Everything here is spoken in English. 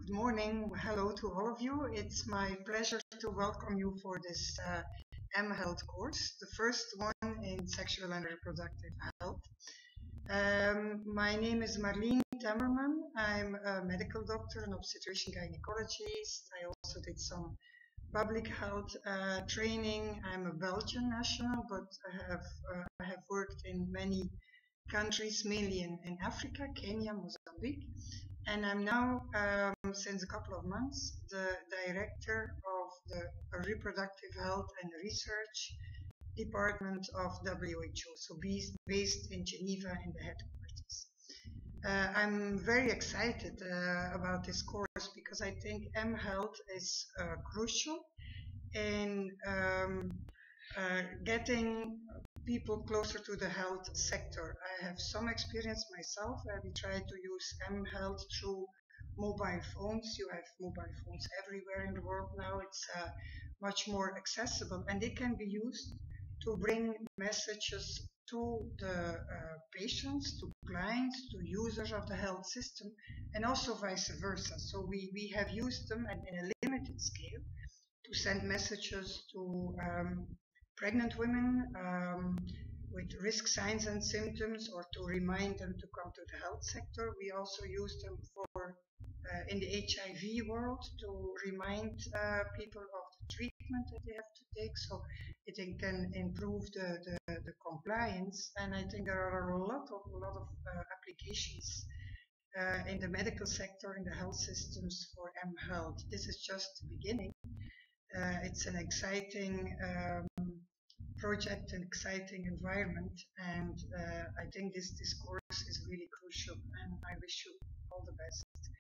Good morning. Hello to all of you. It's my pleasure to welcome you for this mHealth course, the first one in sexual and reproductive health. My name is Marleen Temmerman. I'm a medical doctor, an obstetrician gynecologist. I also did some public health training. I'm a Belgian national, but I have worked in many countries, mainly in Africa, Kenya, Mozambique. And I'm now, since a couple of months, the director of the reproductive health and research department of WHO, so based in Geneva in the headquarters. I'm very excited about this course because I think mHealth is crucial in getting people closer to the health sector. I have some experience myself where we try to use mHealth through mobile phones. You have mobile phones everywhere in the world now. It's much more accessible and they can be used to bring messages to the patients, to clients, to users of the health system, and also vice versa. So we have used them in a limited scale to send messages to pregnant women with risk signs and symptoms, or to remind them to come to the health sector. We also use them for in the HIV world to remind people of the treatment that they have to take, so it can improve the compliance. And I think there are a lot of applications in the medical sector, in the health systems for mHealth. This is just the beginning. It's an exciting project, an exciting environment, and I think this course is really crucial, and I wish you all the best.